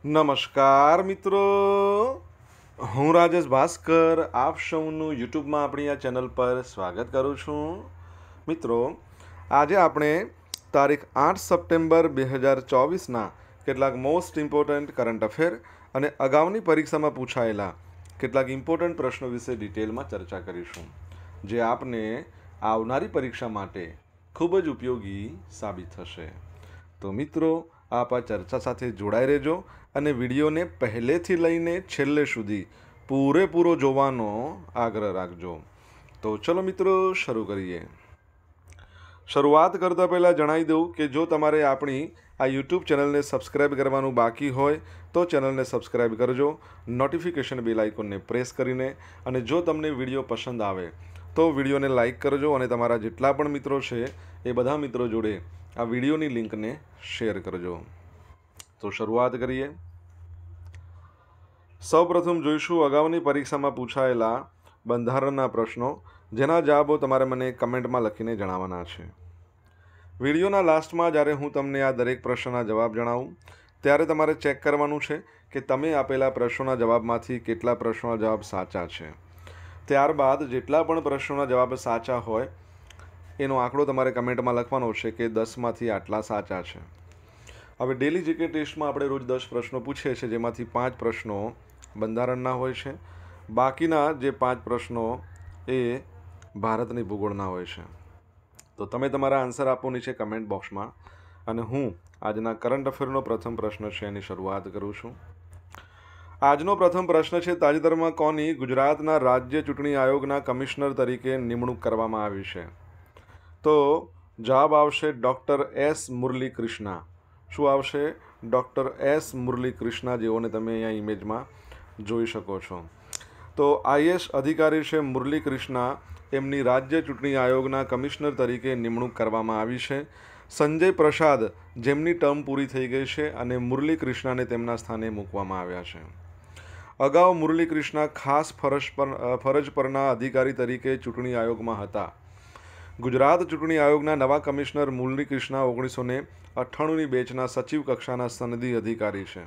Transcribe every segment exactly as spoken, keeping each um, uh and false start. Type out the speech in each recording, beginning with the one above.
નમસ્કાર મિત્રો, હું રાજેશ ભાસ્કર આપ સૌનું યુટ્યુબમાં આપણી આ ચેનલ પર સ્વાગત કરું છું। મિત્રો, આજે આપણે તારીખ આઠ સપ્ટેમ્બર બે હજાર ચોવીસના કેટલાક મોસ્ટ ઇમ્પોર્ટન્ટ કરંટ અફેર અને અગાઉની પરીક્ષામાં પૂછાયેલા કેટલાક ઇમ્પોર્ટન્ટ પ્રશ્નો વિશે ડિટેલમાં ચર્ચા કરીશું, જે આપને આવનારી પરીક્ષા માટે ખૂબ જ ઉપયોગી સાબિત થશે। તો મિત્રો, આપ આ ચર્ચા સાથે જોડાઈ રહેજો અને વિડીયોને પહેલેથી લઈને છેલ્લે સુધી પૂરેપૂરો જોવાનો આગ્રહ રાખજો। તો ચલો મિત્રો, શરૂ કરીએ। શરૂઆત કરતાં પહેલાં જણાવી દઉં કે જો તમારે આપણી આ યુટ્યુબ ચેનલને સબસ્ક્રાઈબ કરવાનું બાકી હોય તો ચેનલને સબસ્ક્રાઈબ કરજો, નોટિફિકેશન બેલ આઇકોનને પ્રેસ કરીને, અને જો તમને વિડીયો પસંદ આવે તો વિડીયોને લાઇક કરજો અને તમારા જેટલા પણ મિત્રો છે એ બધા મિત્રો જોડે આ વિડીયોની લિંકને શેર કરજો। તો શરૂઆત કરીએ। સૌપ્રથમ જોઈશું અગાઉની પરીક્ષામાં પૂછાયેલા બંધારણના પ્રશ્નો, જેના જવાબો તમારે મને કમેન્ટમાં લખીને જણાવવાના છે। વિડીયોના લાસ્ટમાં જ્યારે હું તમને આ દરેક પ્રશ્નના જવાબ જણાવું ત્યારે તમારે ચેક કરવાનું છે કે તમે આપેલા પ્રશ્નોના જવાબમાંથી કેટલા પ્રશ્નોના જવાબ સાચા છે। ત્યારબાદ જેટલા પણ પ્રશ્નોના જવાબ સાચા હોય એનો આંકડો તમારે કમેન્ટમાં લખવાનો છે કે દસમાંથી આટલા સાચા છે। હવે ડેલી જીકે ટેસ્ટમાં આપણે રોજ દસ પ્રશ્નો પૂછીએ છીએ, જેમાંથી પાંચ પ્રશ્નો બંધારણના હોય છે, બાકીના જે પાંચ પ્રશ્નો એ ભારતની ભૂગોળના હોય છે। તો તમે તમારા આન્સર આપો નીચે કમેન્ટ બોક્સમાં, અને હું આજના કરંટ અફેરનો પ્રથમ પ્રશ્ન છે એની શરૂઆત કરું છું। આજનો પ્રથમ પ્રશ્ન છે, તાજેતરમાં કોની ગુજરાતના રાજ્ય ચૂંટણી આયોગના કમિશનર તરીકે નિમણૂક કરવામાં આવી છે? તો જવાબ આવશે ડૉક્ટર એસ મુરલી કૃષ્ણા। શું આવશે? ડૉક્ટર એસ મુરલી કૃષ્ણા, જેઓને તમે અહીંયા ઇમેજમાં જોઈ શકો છો। તો આઈએએસ અધિકારી છે મુરલી કૃષ્ણા, એમની રાજ્ય ચૂંટણી આયોગના કમિશનર તરીકે નિમણૂક કરવામાં આવી છે। સંજય પ્રસાદ, જેમની ટર્મ પૂરી થઈ ગઈ છે, અને મુરલી કૃષ્ણાને તેમના સ્થાને મૂકવામાં આવ્યા છે। અગાઉ મુરલી કૃષ્ણા ખાસ ફરજ પર ફરજ પરના અધિકારી તરીકે ચૂંટણી આયોગમાં હતા। ગુજરાત ચૂંટણી આયોગના નવા કમિશનર મુરલી કૃષ્ણા ઓગણીસો ને અઠ્ઠાણુંની બેચના સચિવ કક્ષાના સનદી અધિકારી છે।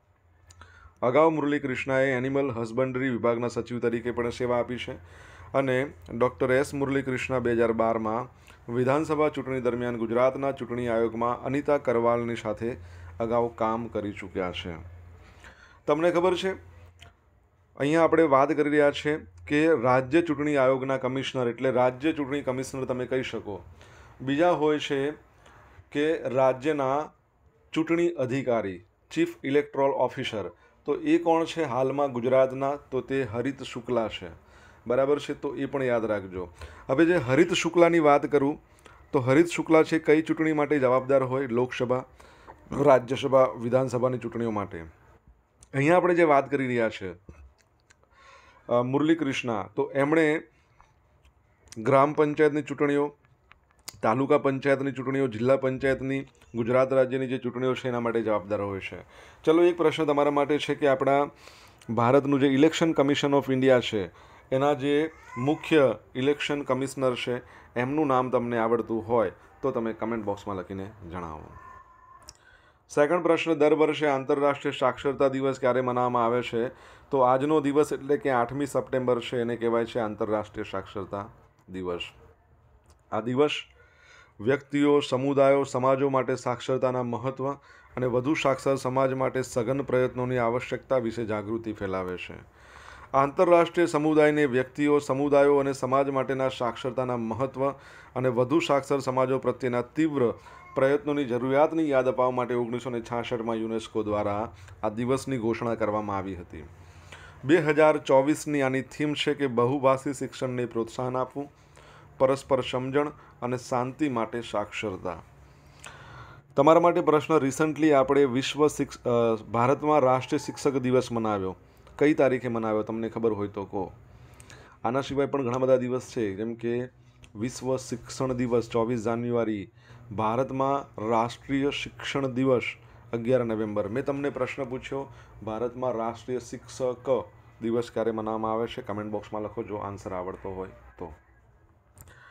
અગાઉ મુરલી કૃષ્ણાએ એનિમલ હસબન્ડરી વિભાગના સચિવ તરીકે પણ સેવા આપી છે, અને ડૉક્ટર એસ મુરલી કૃષ્ણા બે હજાર બારમાં વિધાનસભા ચૂંટણી દરમિયાન ગુજરાતના ચૂંટણી આયોગમાં અનિતા કરવાલની સાથે અગાઉ કામ કરી ચૂક્યા છે। તમને ખબર છે, અહીંયા આપણે વાત કરી રહ્યા છીએ કે રાજ્ય ચૂંટણી આયોગના કમિશનર એટલે રાજ્ય ચૂંટણી કમિશનર તમે કહી શકો। બીજા હોય છે કે રાજ્યના ચૂંટણી અધિકારી, ચીફ ઇલેક્ટોરલ ઓફિસર। તો એ કોણ છે હાલમાં ગુજરાતના? તો તે હરિત શુક્લા છે, બરાબર છે? તો એ પણ યાદ રાખજો। હવે જે હરિત શુક્લાની વાત કરું તો હરિત શુક્લા છે કઈ ચૂંટણી માટે જવાબદાર હોય? લોકસભા, રાજ્યસભા, વિધાનસભાની ચૂંટણીઓ માટે। અહીંયા આપણે જે વાત કરી રહ્યા છે મુરલી કૃષ્ણા, તો એમણે ગ્રામ પંચાયતની ચૂંટણીઓ, તાલુકા પંચાયતની ચૂંટણીઓ, જિલ્લા પંચાયતની, ગુજરાત રાજ્યની જે ચૂંટણીઓ છે એના માટે જવાબદાર હોય છે। ચલો, એક પ્રશ્ન તમારા માટે છે કે આપણા ભારતનું જે ઇલેક્શન કમિશન ઓફ ઇન્ડિયા છે એના જે મુખ્ય ઇલેક્શન કમિશનર છે એમનું નામ તમને આવડતું હોય તો તમે કમેન્ટ બોક્સમાં લખીને જણાવો। સેકન્ડ પ્રશ્ન, દર વર્ષે આંતરરાષ્ટ્રીય સાક્ષરતા દિવસ ક્યારે મનાવવામાં આવે છે? તો આજનો દિવસ એટલે કે આઠમી સપ્ટેમ્બર છે એને કહેવાય છે આંતરરાષ્ટ્રીય સાક્ષરતા દિવસ। આ દિવસ વ્યક્તિઓ, સમુદાયો, સમાજો માટે સાક્ષરતાના મહત્ત્વ અને વધુ સાક્ષર સમાજ માટે સઘન પ્રયત્નોની આવશ્યકતા વિશે જાગૃતિ ફેલાવે છે। આંતરરાષ્ટ્રીય સમુદાયને વ્યક્તિઓ, સમુદાયો અને સમાજ માટેના સાક્ષરતાના મહત્ત્વ અને વધુ સાક્ષર સમાજો પ્રત્યેના તીવ્ર પ્રયત્નોની જરૂરિયાતની યાદ અપાવવા માટે ઓગણીસો ને છાસઠમાં યુનેસ્કો દ્વારા આ દિવસની ઘોષણા કરવામાં આવી હતી। બે હજાર ચોવીસની આની થીમ છે કે બહુભાષી શિક્ષણને પ્રોત્સાહન આપવું, પરસ્પર સમજણ અને શાંતિ માટે સાક્ષરતા। તમારા માટે પ્રશ્ન, રિસન્ટલી આપણે વિશ્વ શિક્ષ ભારતમાં રાષ્ટ્રીય શિક્ષક દિવસ મનાવ્યો, કઈ તારીખે મનાવ્યો? તમને ખબર હોય તો કહો। આના સિવાય પણ ઘણા બધા દિવસ છે, જેમ કે વિશ્વ શિક્ષણ દિવસ ચોવીસ જાન્યુઆરી, ભારતમાં રાષ્ટ્રીય શિક્ષણ દિવસ અગિયાર નવેમ્બર। મેં તમને પ્રશ્ન પૂછ્યો, ભારતમાં રાષ્ટ્રીય શિક્ષક દિવસ ક્યારે મનાવવામાં આવે છે? કમેન્ટ બોક્સમાં લખો જો આન્સર આવડતો હોય તો।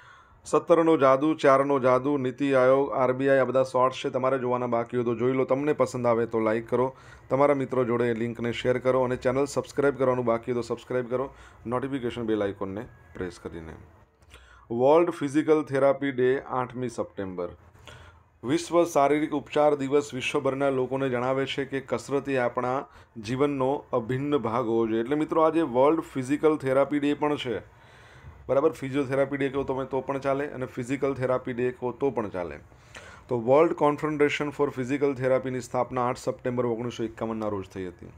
સત્તરનો જાદુ, ચારનો જાદુ, નીતિ આયોગ, આરબીઆઈ, આ બધા શોર્ટ્સ છે, તમારે જોવાના બાકી હોય તો જોઈ લો. તમને પસંદ આવે તો લાઇક કરો, તમારા મિત્રો જોડે લિંકને શેર કરો, અને ચેનલ સબસ્ક્રાઇબ કરવાનું બાકી હોય તો સબસ્ક્રાઇબ કરો, નોટિફિકેશન બેલ આઇકોનને પ્રેસ કરીને. વર્લ્ડ ફિઝિકલ થેરાપી ડે આઠમી સપ્ટેમ્બર. વિશ્વ શારીરિક ઉપચાર દિવસ વિશ્વભરના લોકોને જણાવે છે કે કસરત એ આપણા જીવનનો અભિન્ન ભાગ હોવો જોઈએ. એટલે મિત્રો આજે વર્લ્ડ ફિઝિકલ થેરાપી ડે પણ છે, બરાબર. ફિઝિયોથેરાપી ડે કહો તમે તો પણ ચાલે, અને ફિઝિકલ થેરાપી ડે કહો તો પણ ચાલે. તો વર્લ્ડ કોન્ફેડરેશન ફોર ફિઝિકલ થેરાપીની સ્થાપના આઠ સપ્ટેમ્બર ઓગણીસો એકાવનના રોજ થઈ હતી.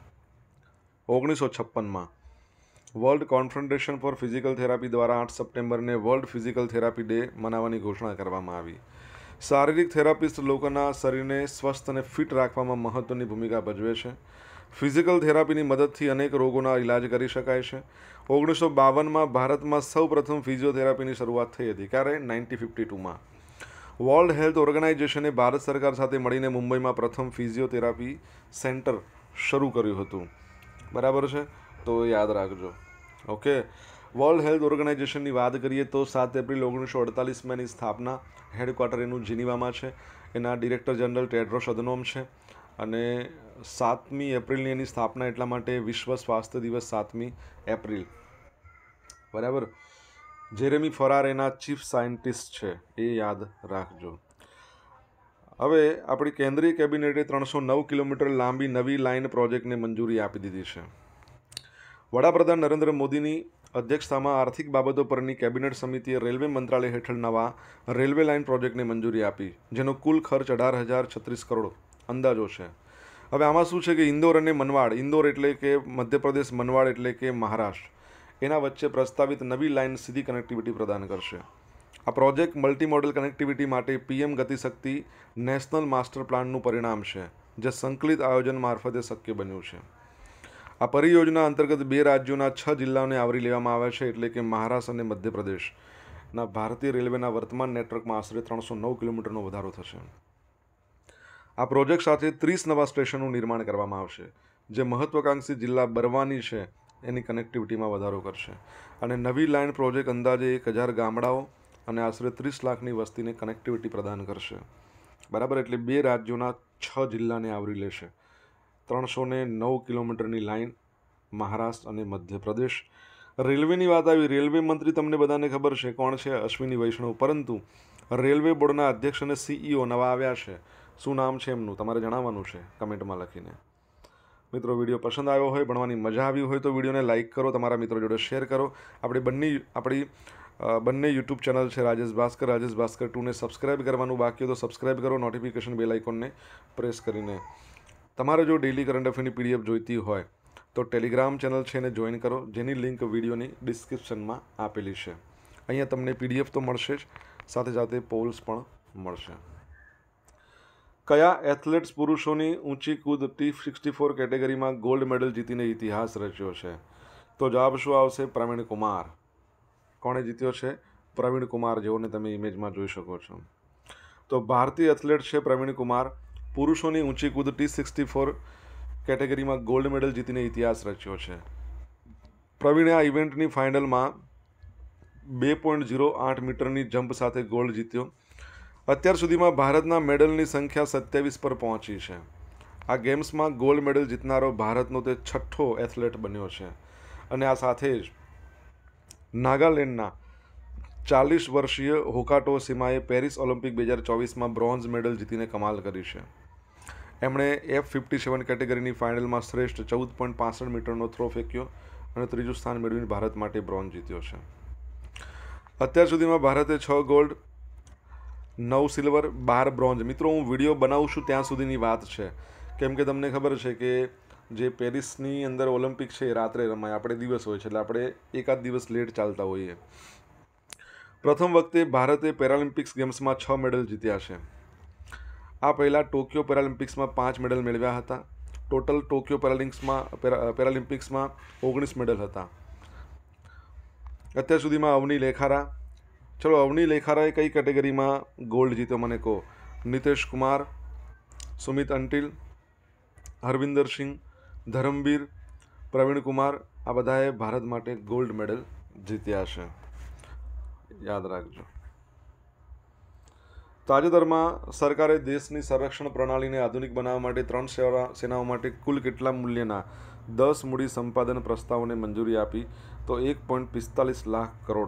ઓગણીસો છપ્પનમાં world confederation for physical therapy દ્વારા આઠ સપ્ટેમ્બરને વર્લ્ડ ફિઝિકલ થેરાપી ડે મનાવવાની ઘોષણા કરવામાં આવી. શારીરિક થેરાપિસ્ટ લોકોના શરીરને સ્વસ્થ અને ફિટ રાખવામાં મહત્ત્વની ભૂમિકા ભજવે છે. ફિઝિકલ થેરાપીની મદદથી અનેક રોગોના ઇલાજ કરી શકાય છે. ઓગણીસો બાવનમાં ભારતમાં સૌ પ્રથમ ફિઝિયોથેરાપીની શરૂઆત થઈ હતી. ક્યારે? નાઇન્ટીન ફિફ્ટી ટુમાં. વર્લ્ડ હેલ્થ ઓર્ગેનાઇઝેશને ભારત સરકાર સાથે મળીને મુંબઈમાં પ્રથમ ફિઝિયોથેરાપી સેન્ટર શરૂ કર્યું હતું. બરાબર છે, તો યાદ રાખજો. ઓકે. વર્લ્ડ હેલ્થ ઓર્ગેનાઇઝેશનની વાત કરીએ તો સાત એપ્રિલ ઓગણીસો અડતાલીસમાં એની સ્થાપના, હેડક્વાર્ટર એનું જીનીવામાં છે. એના ડિરેક્ટર જનરલ ટેડ્રોસ અધનોમ છે. અને સાતમી એપ્રિલની એની સ્થાપના એટલા માટે વિશ્વ સ્વાસ્થ્ય દિવસ સાતમી એપ્રિલ, બરાબર. જેરેમી ફરાર એના ચીફ સાયન્ટિસ્ટ છે, એ યાદ રાખજો. હવે આપણી કેન્દ્રીય કેબિનેટે ત્રણસો નવ કિલોમીટર લાંબી નવી લાઇન પ્રોજેક્ટને મંજૂરી આપી દીધી છે. વડાપ્રધાન નરેન્દ્ર મોદીની અધ્યક્ષતામાં આર્થિક બાબતો પરની કેબિનેટ સમિતિએ રેલવે મંત્રાલય હેઠળ નવા રેલવે લાઇન પ્રોજેક્ટને મંજૂરી આપી, જેનો કુલ ખર્ચ અઢાર હજાર છત્રીસ કરોડ અંદાજો છે. હવે આમાં શું છે કે ઇન્દોર અને મનવાડ, ઇન્દોર એટલે કે મધ્યપ્રદેશ, મનવાડ એટલે કે મહારાષ્ટ્ર, એના વચ્ચે પ્રસ્તાવિત નવી લાઇન સીધી કનેક્ટિવિટી પ્રદાન કરશે. આ પ્રોજેક્ટ મલ્ટી મોડલ કનેક્ટિવિટી માટે પીએમ ગતિશક્તિ નેશનલ માસ્ટર પ્લાનનું પરિણામ છે, જે સંકલિત આયોજન મારફતે શક્ય બન્યું છે. આ પરિયોજના અંતર્ગત બે રાજ્યોના છ જિલ્લાઓને આવરી લેવામાં આવે છે, એટલે કે મહારાષ્ટ્ર અને મધ્યપ્રદેશના. ભારતીય રેલવેના વર્તમાન નેટવર્કમાં આશરે ત્રણસો નવ કિલોમીટરનો વધારો થશે. આ પ્રોજેક્ટ સાથે ત્રીસ નવા સ્ટેશનનું નિર્માણ કરવામાં આવશે, જે મહત્વાકાંક્ષી જિલ્લા બરવાની છે એની કનેક્ટિવિટીમાં વધારો કરશે. અને નવી લાઇન પ્રોજેક્ટ અંદાજે એક હજાર ગામડાઓ અને આશરે ત્રીસ લાખની વસ્તીને કનેક્ટિવિટી પ્રદાન કરશે, બરાબર. એટલે બે રાજ્યોના છ જિલ્લાને આવરી લેશે. ત્રણસો ને નવ કિલોમીટરની લાઇન, મહારાષ્ટ્ર અને મધ્યપ્રદેશ. રેલવેની વાત આવી. રેલવે મંત્રી તમને બધાને ખબર છે કોણ છે? અશ્વિની વૈષ્ણવ. પરંતુ રેલવે બોર્ડના અધ્યક્ષ અને સીઈઓ નવા આવ્યા છે. શું નામ છે એમનું? તમારે જણાવવાનું છે કમેન્ટમાં લખીને. મિત્રો, વિડીયો પસંદ આવ્યો હોય, ભણવાની મજા આવી હોય તો વિડીયોને લાઇક કરો, તમારા મિત્રો જોડે શેર કરો. આપણી બંને આપણી બંને યુટ્યુબ ચેનલ છે રાજેશ ભાસ્કર, રાજેશ ભાસ્કર ટુને સબસ્ક્રાઇબ કરવાનું બાકી હોય તો સબસ્ક્રાઇબ કરો, નોટિફિકેશન બેલ આઇકોનને પ્રેસ કરીને. તમારે જો ડેઇલી કરંટ અફેરની પીડીએફ જોઈતી હોય તો ટેલિગ્રામ ચેનલ છે એને જોઈન કરો, જેની લિંક વિડીયોની ડિસ્ક્રિપ્શનમાં આપેલી છે. અહીંયા તમને પીડીએફ તો મળશે જ, સાથે સાથે પોલ્સ પણ મળશે. કયા એથ્લેટ્સ પુરુષોની ઊંચી કૂદ ટી સિક્સટી ફોર કેટેગરીમાં ગોલ્ડ મેડલ જીતીને ઇતિહાસ રચ્યો છે? તો જવાબ શું આવશે? પ્રવીણ કુમાર. કોણે જીત્યો છે? પ્રવીણ કુમાર, જેઓને તમે ઇમેજમાં જોઈ શકો છો. તો ભારતીય એથ્લેટ છે પ્રવીણ કુમાર. પુરુષોની ઊંચી કૂદ ટી સિક્સટી ફોર કેટેગરીમાં ગોલ્ડ મેડલ જીતીને ઇતિહાસ રચ્યો છે. પ્રવીણે આ ઇવેન્ટની ફાઇનલમાં બે પોઈન્ટ ઝીરો આઠ મીટરની જમ્પ સાથે ગોલ્ડ જીત્યો. અત્યાર સુધીમાં ભારતના મેડલની સંખ્યા સત્યાવીસ પર પહોંચી છે. આ ગેમ્સમાં ગોલ્ડ મેડલ જીતનારો ભારતનો તે છઠ્ઠો એથ્લેટ બન્યો છે. અને આ સાથે જ નાગાલેન્ડના ચાલીસ વર્ષીય હોકાટો સીમાએ પેરિસ ઓલિમ્પિક બે હજાર ચોવીસમાં બ્રોન્ઝ મેડલ જીતીને કમાલ કરી છે. એમણે એફ ફિફ્ટી સેવન કેટેગરીની ફાઇનલમાં શ્રેષ્ઠ ચૌદ પોઈન્ટ પાસઠ મીટરનો થ્રો ફેંક્યો અને ત્રીજું સ્થાન મેળવીને ભારત માટે બ્રોન્ઝ જીત્યો છે. અત્યાર સુધીમાં ભારતે છ ગોલ્ડ, નવ સિલ્વર, બાર બ્રોન્ઝ. મિત્રો, હું વિડીયો બનાવું છું ત્યાં સુધીની વાત છે, કેમ કે તમને ખબર છે કે જે પેરિસની અંદર ઓલિમ્પિક છે એ રાત્રે રમાય, આપણે દિવસ હોય છે, એટલે આપણે એકાદ દિવસ લેટ ચાલતા હોઈએ. પ્રથમ વખતે ભારતે પેરાલિમ્પિક્સ ગેમ્સમાં છ મેડલ જીત્યા છે. આ પહેલાં ટોક્યો પેરાલિમ્પિક્સમાં પાંચ મેડલ મેળવ્યા હતા. ટોટલ ટોક્યો પેરાલિમ્પિક્સમાં પેરાલિમ્પિક્સમાં ઓગણીસ મેડલ હતા. અત્યાર સુધીમાં અવની લેખારા, ચલો અવની લેખારાએ કઈ કેટેગરીમાં ગોલ્ડ જીત્યો મને કહો? નિતેશ કુમાર, સુમિત અંટિલ, હરવિંદર સિંહ, ધરમવીર, પ્રવીણ કુમાર, આ બધાએ ભારત માટે ગોલ્ડ મેડલ જીત્યા છે. યાદ રાખજો. તાજેતરમાં સરકારે દેશની સંરક્ષણ પ્રણાલીને આધુનિક બનાવવા માટે ત્રણ સેવા સેનાઓ માટે કુલ કેટલા મૂલ્યના દસ મૂડી સંપાદન પ્રસ્તાવોને મંજૂરી આપી? તો એક પોઈન્ટ પિસ્તાલીસ લાખ કરોડ.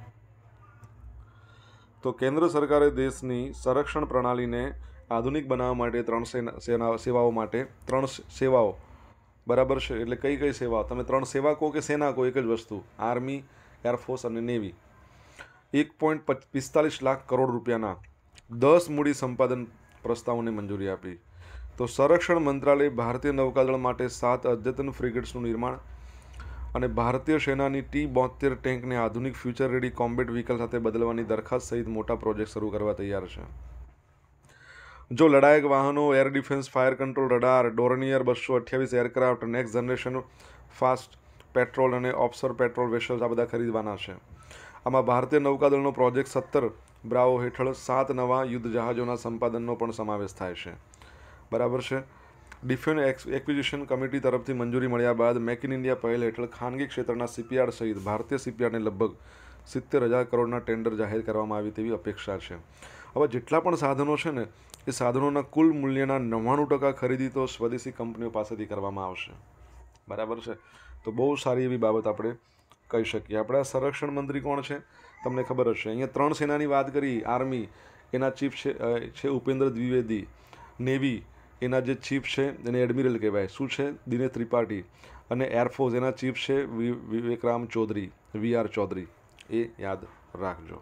તો કેન્દ્ર સરકારે દેશની સંરક્ષણ પ્રણાલીને આધુનિક બનાવવા માટે ત્રણ સેના સેવાઓ માટે ત્રણ સેવાઓ બરાબર છે. એટલે કઈ કઈ સેવા? તમે ત્રણ સેવા કહો કે સેના કહો, એક જ વસ્તુ. આર્મી, એરફોર્સ અને નેવી. એક પોઈન્ટ પિસ્તાલીસ લાખ કરોડ રૂપિયાના દસ મૂડી સંપાદન પ્રસ્તાવોને મંજૂરી આપી. તો સંરક્ષણ મંત્રાલય ભારતીય નૌકાદળ માટે સાત અદ્યતન ફ્રિગેટ્સનું નિર્માણ અને ભારતીય સેનાની ટી બોતેર ટેન્કને આધુનિક ફ્યુચર રેડી કોમ્બેટ વ્હીકલ સાથે બદલવાની દરખાસ્ત સહિત મોટા પ્રોજેક્ટ શરૂ કરવા તૈયાર છે. જો લડાયક વાહનો, air defence, fire control radar, Dornier બસો અઠ્યાવીસ aircraft, next generation fast patrol અને ઓફશોર પેટ્રોલ વેસલ્સ આ બધા ખરીદવાના છે. આમાં ભારતીય નૌકાદળનો પ્રોજેક્ટ સત્તર બ્રાવો હેઠળ સાત નવા યુદ્ધ જહાજોના સંપાદનનો પણ સમાવેશ થાય છે. બરાબર છે. ડિફેન્સ એક્વિઝિશન કમિટી તરફથી મંજૂરી મળ્યા બાદ મેક ઇન ઇન્ડિયા પહેલ હેઠળ ખાનગી ક્ષેત્રના શિપયાર્ડ સહિત ભારતીય શિપયાર્ડને લગભગ સિત્તેર હજાર કરોડના ટેન્ડર જાહેર કરવામાં આવી તેવી અપેક્ષા છે. હવે જેટલા પણ સાધનો છે ને એ સાધનોના કુલ મૂલ્યના નવ્વાણું ટકા ખરીદી તો સ્વદેશી કંપનીઓ પાસેથી કરવામાં આવશે. બરાબર છે. તો બહુ સારી એવી બાબત આપણે કહી શકીએ. આપણા સંરક્ષણ મંત્રી કોણ છે તમને ખબર હશે. અહીંયા ત્રણ સેનાની વાત કરી. આર્મી એના ચીફ છે છે ઉપેન્દ્ર દ્વિવેદી. નેવી એના જે ચીફ છે એને એડમિરલ કહેવાય. શું છે? દિનેશ ત્રિપાઠી. અને એરફોર્સ એના ચીફ છે વિવેકરામ ચૌધરી, વી આર ચૌધરી. એ યાદ રાખજો.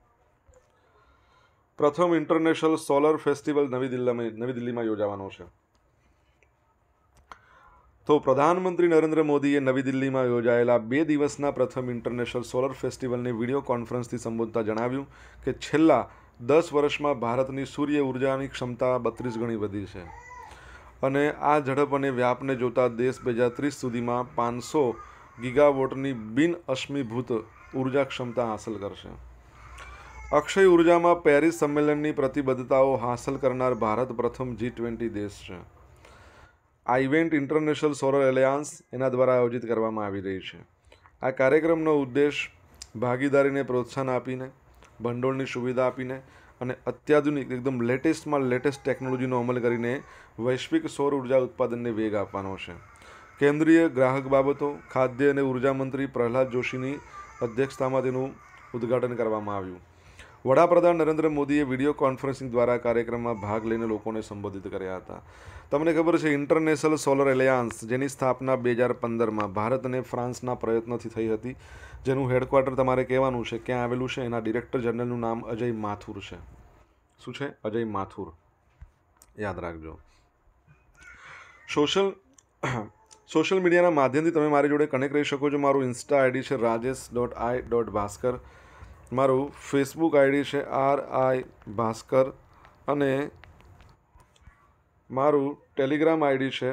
પ્રથમ ઇન્ટરનેશનલ સોલર ફેસ્ટિવલ નવી દિલ્હીમાં નવી દિલ્હીમાં યોજાવાનો છે. તો પ્રધાનમંત્રી નરેન્દ્ર મોદીએ નવી દિલ્હીમાં યોજાયેલા બે દિવસના પ્રથમ ઇન્ટરનેશનલ સોલર ફેસ્ટિવલને વિડીયો કોન્ફરન્સથી સંબોધતા જણાવ્યું કે છેલ્લા દસ વર્ષમાં ભારતની સૂર્ય ઉર્જાની ક્ષમતા બત્રીસ ગણી વધી છે અને આ ઝડપ અને વ્યાપને જોતા દેશ બે હજાર ત્રીસ સુધીમાં પાંચસો ગીગાવોટની બિન અશ્મીભૂત ઉર્જા ક્ષમતા હાંસલ કરશે. અક્ષય ઉર્જામાં પેરિસ સંમેલનની પ્રતિબદ્ધતાઓ હાંસલ કરનાર ભારત પ્રથમ જી ટ્વેન્ટી દેશ છે. આ ઇવેન્ટ ઇન્ટરનેશનલ સોલર એલાયન્સ એના દ્વારા આયોજિત કરવામાં આવી રહી છે. આ કાર્યક્રમનો ઉદ્દેશ ભાગીદારીને પ્રોત્સાહન આપીને, ભંડોળની સુવિધા આપીને અને અત્યાધુનિક એકદમ લેટેસ્ટમાં લેટેસ્ટ ટેકનોલોજીનો અમલ કરીને વૈશ્વિક સૌર ઉર્જા ઉત્પાદનને વેગ આપવાનો છે. કેન્દ્રીય ગ્રાહક બાબતો, ખાદ્ય અને ઉર્જા મંત્રી પ્રહલાદ જોશીની અધ્યક્ષતામાં તેનું ઉદ્ઘાટન કરવામાં આવ્યું. વડાપ્રધાન નરેન્દ્ર મોદીએ વિડીયો કોન્ફરન્સિંગ દ્વારા કાર્યક્રમમાં ભાગ લઈને લોકોને સંબોધિત કર્યા હતા. તમને ખબર છે ઇન્ટરનેશનલ સોલર એલાયન્સ જેની સ્થાપના બે હજાર પંદરમાં ભારત અને ફ્રાન્સના પ્રયત્નોથી થઈ હતી, જેનું હેડક્વાર્ટર તમારે કહેવાનું છે ક્યાં આવેલું છે. એના ડિરેક્ટર જનરલનું નામ અજય માથુર છે. શું છે? અજય માથુર. યાદ રાખજો. સોશિયલ સોશિયલ મીડિયાના માધ્યમથી તમે મારી જોડે કનેક્ટ રહી શકો છો. મારું ઇન્સ્ટા આઈડી છે Rajesh dot I dot Bhaskar. મારું ફેસબુક આઈડી છે આર આઈ ભાસ્કર અને મારું ટેલિગ્રામ આઈડી છે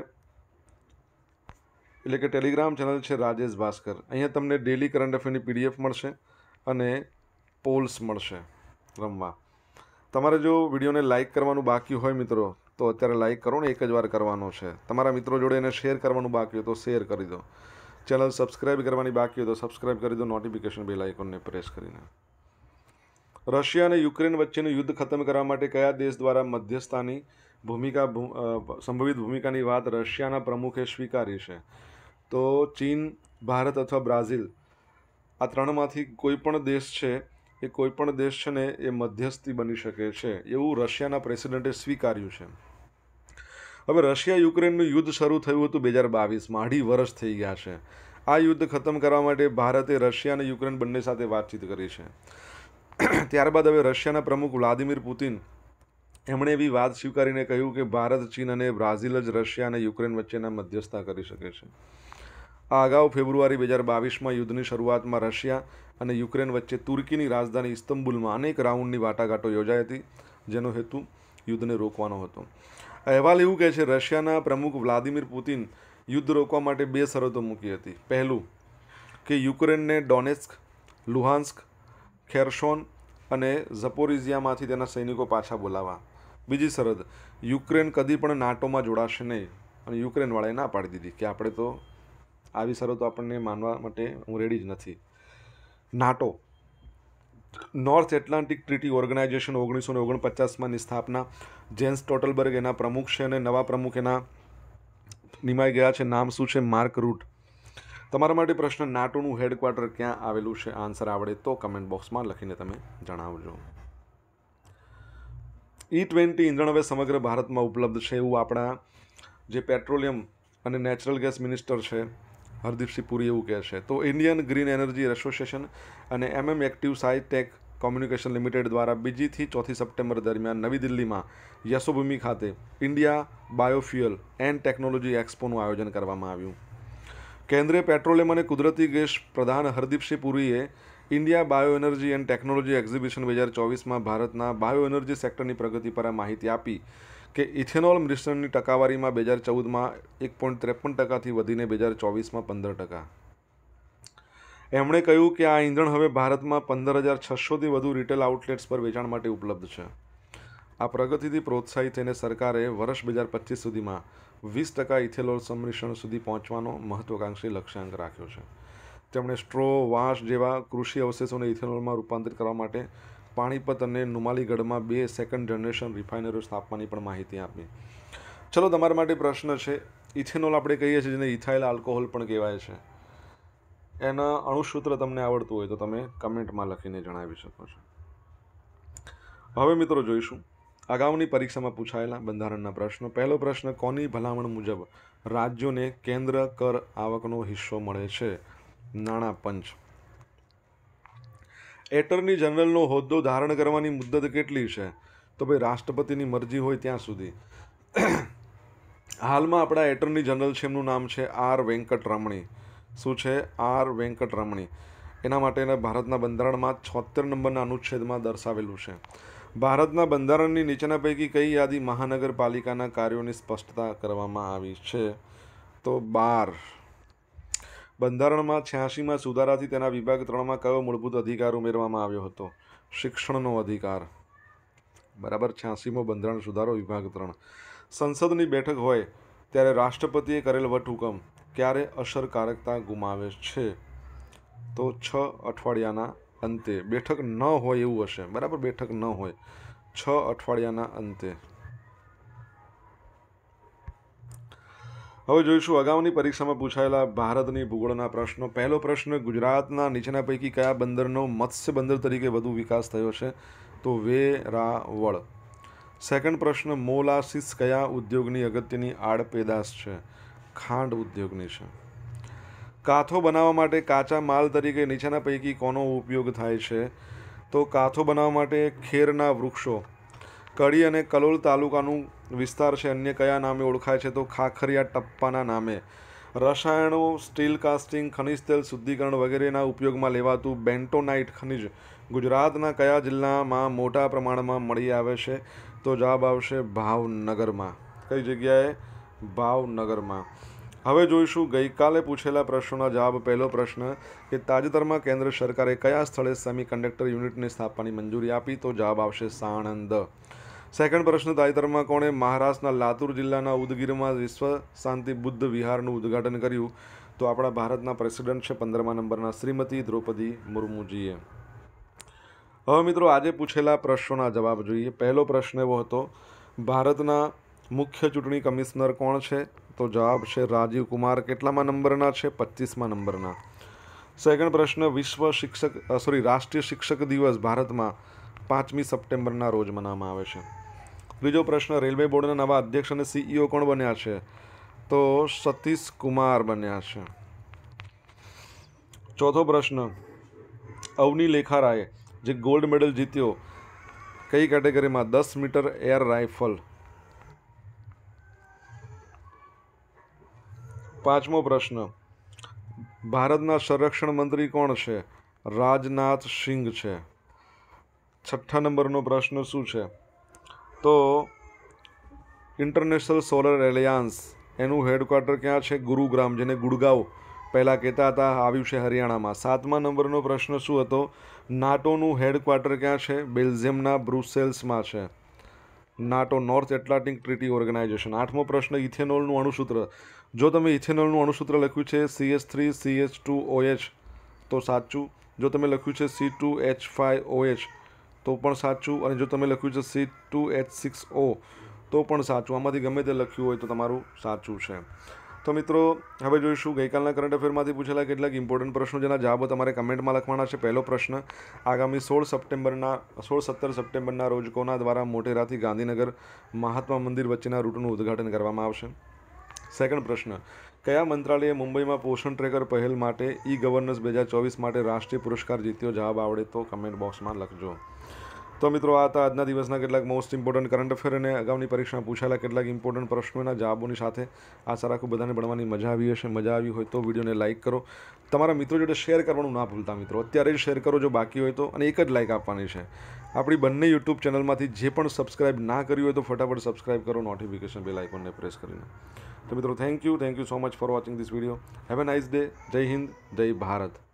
એટલે કે ટેલિગ્રામ ચેનલ છે રાજેશ ભાસ્કર. અહીંયા તમને ડેલી કરંટ અફેરની પીડીએફ મળશે અને પોલ્સ મળશે રમવા. તમારે જો વિડીયોને લાઇક કરવાનું બાકી હોય મિત્રો તો અત્યારે લાઇક કરો ને, એક જ વાર કરવાનો છે. તમારા મિત્રો જોડે એને શેર કરવાનું બાકી હોય તો શેર કરી દો. ચેનલ સબસ્ક્રાઇબ કરવાની બાકી હોય તો સબસ્ક્રાઇબ કરી દો નોટિફિકેશન બેલ આઇકોનને પ્રેસ કરીને. રશિયા અને યુક્રેન વચ્ચેનું યુદ્ધ ખતમ કરવા માટે કયા દેશ દ્વારા મધ્યસ્થાની ભૂમિકા સંભવિત ભૂમિકાની વાત રશિયાના પ્રમુખે સ્વીકારી છે? તો ચીન, ભારત અથવા બ્રાઝિલ. આ ત્રણમાંથી કોઈ પણ દેશ છે એ કોઈ પણ દેશ છે ને એ મધ્યસ્થી બની શકે છે એવું રશિયાના પ્રેસિડેન્ટે સ્વીકાર્યું છે. હવે રશિયા યુક્રેનનું યુદ્ધ શરૂ થયું હતું બે હજાર બાવીસમાં. અઢી વર્ષ થઈ ગયા છે. આ યુદ્ધ ખતમ કરવા માટે ભારતે રશિયા અને યુક્રેન બંને સાથે વાતચીત કરી છે. ત્યારબાદ હવે રશિયાના પ્રમુખ વ્લાદિમીર પુતિન એમણે એવી વાત સ્વીકારીને કહ્યું કે ભારત, ચીન અને બ્રાઝિલ જ રશિયા અને યુક્રેન વચ્ચેના મધ્યસ્થતા કરી શકે છે. આ અગાઉ ફેબ્રુઆરી બે હજાર બાવીસમાં યુદ્ધની શરૂઆતમાં રશિયા અને યુક્રેન વચ્ચે તુર્કીની રાજધાની ઇસ્તંબુલમાં અનેક રાઉન્ડની વાટાઘાટો યોજાઈ હતી, જેનો હેતુ યુદ્ધને રોકવાનો હતો. અહેવાલ એવું કહે છે રશિયાના પ્રમુખ વ્લાદિમીર પુતિન યુદ્ધ રોકવા માટે બે શરતો મૂકી હતી. પહેલું કે યુક્રેનને ડોનેસ્ક, લુહાન્સ્ક, ખેરસોન અને ઝપોરિઝિયામાંથી તેના સૈનિકો પાછા બોલાવવા. બીજી શરત, યુક્રેન કદી પણ નાટોમાં જોડાશે નહીં. અને યુક્રેનવાળાએ ના પાડી દીધી કે આપણે તો આવી શરતો આપણને માનવા માટે હું રેડી જ નથી. NATO North Atlantic Treaty Organization ઓગણીસો ને ઓગણપચાસમાંની સ્થાપના, જેન્સ સ્ટોલ્ટનબર્ગ એના પ્રમુખ છે અને નવા પ્રમુખ એના નિમાઈ ગયા છે. નામ શું છે? Mark Rutte. તમારા માટે પ્રશ્ન, નાટોનું હેડક્વાર્ટર ક્યાં આવેલું છે? આન્સર આવડે તો કમેન્ટ બોક્સમાં લખીને તમે જણાવજો. ઈ ટ્વેન્ટી ઇંધણ હવે સમગ્ર ભારતમાં ઉપલબ્ધ છે એવું આપણા જે પેટ્રોલિયમ અને નેચરલ ગેસ મિનિસ્ટર છે હરદીપસિંહ પુરી એવું કહે છે. તો ઇન્ડિયન ગ્રીન એનર્જી એસોસિએશન અને MM active Scitech communication limited દ્વારા બીજીથી ચોથી સપ્ટેમ્બર દરમિયાન નવી દિલ્હીમાં યશોભૂમિ ખાતે ઇન્ડિયા બાયોફ્યુઅલ એન્ડ ટેકનોલોજી એક્સપોનું આયોજન કરવામાં આવ્યું. કેન્દ્રીય પેટ્રોલિયમ અને કુદરતી ગેસ પ્રધાન હરદીપસિંહ પુરીએ India bio energy and technology exhibition બે હજાર ચોવીસમાં ભારતના બાયો એનર્જી સેક્ટરની પ્રગતિ પર માહિતી આપી કે ઇથેનોલ મિશ્રણની ટકાવારીમાં બે હજાર ચૌદમાં એક પોઈન્ટ ત્રેપન ટકાથી વધીને બે હજાર ચોવીસમાં પંદર ટકા. એમણે કહ્યું કે આ ઈંધણ હવે ભારતમાં પંદર હજાર છસોથી વધુ રિટેલ આઉટલેટ્સ પર વેચાણ માટે ઉપલબ્ધ છે. આ પ્રગતિથી પ્રોત્સાહિત થઈને સરકારે વર્ષ બે હજાર પચીસ સુધીમાં વીસ ટકા ઇથેનોલ સંમિશ્રણ સુધી પહોંચવાનો મહત્વાકાંક્ષી લક્ષ્યાંક રાખ્યો છે. તેમણે સ્ટ્રો, વાંસ જેવા કૃષિ અવશેષોને ઇથેનોલમાં રૂપાંતરિત કરવા માટે પાણીપત અને નુમાલીગઢમાં બે સેકન્ડ જનરેશન રિફાઇનરીઓ સ્થાપવાની પણ માહિતી આપી. ચલો, તમારા માટે પ્રશ્ન છે, ઇથેનોલ આપણે કહીએ છીએ જેને ઇથાઇલ આલ્કોહોલ પણ કહેવાય છે, એના અણુસૂત્ર તમને આવડતું હોય તો તમે કમેન્ટમાં લખીને જણાવી શકો છો. હવે મિત્રો જોઈશું અગાઉની પરીક્ષામાં પૂછાયેલા બંધારણના પ્રશ્નો. પહેલો પ્રશ્ન, કોની ભલામણ મુજબ રાજ્યોને કેન્દ્ર કર આવકનો હિસ્સો મળે છે? નાણાં પંચ. એટર્ની જનરલનો હોદ્દો ધારણ કરવાની મુદ્દત કેટલી છે? તો ભાઈ રાષ્ટ્રપતિની મરજી હોય ત્યાં સુધી. હાલમાં આપણા એટર્ની જનરલ છે એમનું નામ છે આર વેંકટરમણી. શું છે? આર વેંકટરમણી. એના માટેના ભારતના બંધારણમાં છોતેર નંબરના અનુચ્છેદમાં દર્શાવેલું છે. ભારતના બંધારણની નીચેના પૈકી કઈ યાદી મહાનગરપાલિકાના કાર્યોની સ્પષ્ટતા કરવામાં આવી છે? તો બાર. બંધારણમાં છ્યાસીમાં સુધારાથી તેના વિભાગ ત્રણમાં કયો મૂળભૂત અધિકાર ઉમેરવામાં આવ્યો હતો? શિક્ષણનો અધિકાર. બરાબર. છ્યાસીમો બંધારણ સુધારો વિભાગ ત્રણ. સંસદની બેઠક હોય ત્યારે રાષ્ટ્રપતિએ કરેલ વટહુકમ ક્યારે અસરકારકતા ગુમાવે છે? તો છ અઠવાડિયાના અંતે. બેઠક ન હોય એવું હશે. બરાબર, બેઠક ન હોય. છ અઠવાડિયાના અંતે. હવે જોઈશું અગાઉની પરીક્ષામાં પૂછાયેલા ભારતની ભૂગોળના પ્રશ્નો. પહેલો પ્રશ્ન, ગુજરાતના નીચેના પૈકી કયા બંદરનો મત્સ્ય બંદર તરીકે વધુ વિકાસ થયો છે? તો વેરાવળ. સેકન્ડ પ્રશ્ન, મોલાસીસ કયા ઉદ્યોગની અગત્યની આડપેદાશ છે? ખાંડ ઉદ્યોગની છે. કાથો બનાવવા માટે કાચા માલ તરીકે નીચેના પૈકી કોનો ઉપયોગ થાય છે? તો કાથો બનાવવા માટે ખેરના વૃક્ષો. કડી અને કલોલ તાલુકાનું વિસ્તાર છે અન્ય કયા નામે ઓળખાય છે? તો ખાખરિયા ટપ્પાના નામે. રસાયણો, સ્ટીલ કાસ્ટિંગ, ખનિજ તેલ શુદ્ધિકરણ વગેરેના ઉપયોગમાં લેવાતું બેન્ટોનાઇટ ખનિજ ગુજરાતના કયા જિલ્લામાં મોટા પ્રમાણમાં મળી આવે છે? તો જવાબ આવશે ભાવનગરમાં. કઈ જગ્યાએ? ભાવનગરમાં. હવે જોઈશું ગઈકાલે પૂછેલા પ્રશ્નોના જવાબ. પહેલો પ્રશ્ન કે તાજેતરમાં કેન્દ્ર સરકારે કયા સ્થળે સેમિકન્ડક્ટર યુનિટની સ્થાપવાની મંજૂરી આપી? તો જવાબ આવશે સાણંદ. સેકન્ડ પ્રશ્ન, તાજેતરમાં કોણે મહારાષ્ટ્રના લાતુર જિલ્લાના ઉદગીરમાં વિશ્વ શાંતિ બુદ્ધ વિહારનું ઉદ્ઘાટન કર્યું? તો આપણા ભારતના પ્રેસિડેન્ટ છે પંદરમા નંબરના શ્રીમતી દ્રૌપદી મુર્મુજીએ. હવે મિત્રો આજે પૂછેલા પ્રશ્નોના જવાબ જોઈએ. પહેલો પ્રશ્ન એવો હતો, ભારતના મુખ્ય ચૂંટણી કમિશનર કોણ છે? તો જવાબ છે રાજીવ કુમાર. કેટલામાં નંબરના છે? પચીસમા નંબરના. સેકન્ડ પ્રશ્ન, વિશ્વ શિક્ષક સોરી રાષ્ટ્રીય શિક્ષક દિવસ ભારતમાં પાંચમી સપ્ટેમ્બરના રોજ મનાવવામાં આવે છે. ત્રીજો પ્રશ્ન, રેલવે બોર્ડના નવા અધ્યક્ષ અને સીઈઓ કોણ બન્યા છે? તો સતીશ કુમાર બન્યા છે. ચોથો પ્રશ્ન, અવની લેખારાએ જે ગોલ્ડ મેડલ જીત્યો કઈ કેટેગરીમાં? દસ મીટર એર રાઇફલ. પાંચમો પ્રશ્ન, ભારતના સંરક્ષણ મંત્રી કોણ છે? રાજનાથ સિંઘ છે. છઠ્ઠા નંબરનો પ્રશ્ન શું છે? તો ઇન્ટરનેશનલ સોલર એલિયાન્સ એનું હેડક્વાર્ટર ક્યાં છે? ગુરુગ્રામ, જેને ગુડગાંવ પહેલાં કહેતા હતા, આવ્યું છે હરિયાણામાં. સાતમા નંબરનો પ્રશ્ન શું હતો? નાટોનું હેડક્વાર્ટર ક્યાં છે? બેલ્જિયમના બ્રુસેલ્સમાં છે. NATO North Atlantic Treaty Organization. આઠમો પ્રશ્ન, ઇથેનોલનું અણુસૂત્ર. જો તમે ઇથેનોલનું અણુસૂત્ર લખ્યું છે C H three C H two O H તો સાચું. જો તમે લખ્યું છે C two H five O H તો પણ સાચું, અને જો તમે લખ્યું છે C two H six O તો પણ સાચું. આમાંથી ગમે તે લખ્યું હોય તો તમારું સાચું છે. તો મિત્રો હવે જોઈશું ગઈકાલના કરંટ અફેરમાંથી પૂછેલા કેટલાક ઇમ્પોર્ટન્ટ પ્રશ્નો જેના જવાબો તમારે કમેન્ટમાં લખવાના છે. પહેલો પ્રશ્ન, આગામી સોળ સપ્ટેમ્બરના સોળ સત્તર સપ્ટેમ્બરના રોજ કોના દ્વારા મોટેરાથી ગાંધીનગર મહાત્મા મંદિર વચ્ચેના રૂટનું ઉદ્ઘાટન કરવામાં આવશે? સેકન્ડ પ્રશ્ન, કયા મંત્રાલયે મુંબઈમાં પોષણ ટ્રેકર પહેલ માટે ઈ ગવર્નન્સ બે હજાર ચોવીસ માટે રાષ્ટ્રીય પુરસ્કાર જીત્યો? જવાબ આવડે તો કમેન્ટ બોક્સમાં લખજો. તો મિત્રો આ હતા આજના દિવસના કેટલાક મોસ્ટ ઇમ્પોર્ટન્ટ કરંટ અફેર અને અગાઉની પરીક્ષામાં પૂછાયેલા કેટલાક ઇમ્પોર્ટન્ટ પ્રશ્નોના જવાબોની સાથે. આશા રાખું બધાને ભણવાની મજા આવી હશે. મજા આવી હોય તો વિડીયોને લાઇક કરો, તમારા મિત્રો જોડે શેર કરવાનું ના ભૂલતા મિત્રો. અત્યારે જ શેર કરો જો બાકી હોય તો, અને એક જ લાઇક આપવાની છે. આપણી બંને યુટ્યુબ ચેનલમાંથી જે પણ સબસ્ક્રાઇબ ના કર્યું હોય તો ફટાફટ સબસ્ક્રાઇબ કરો, નોટિફિકેશન બેલ આઇકોનને પ્રેસ કરીને. તો મિત્રો thank you thank you so much for watching this video. Have a nice day. Jai Hind, જય ભારત.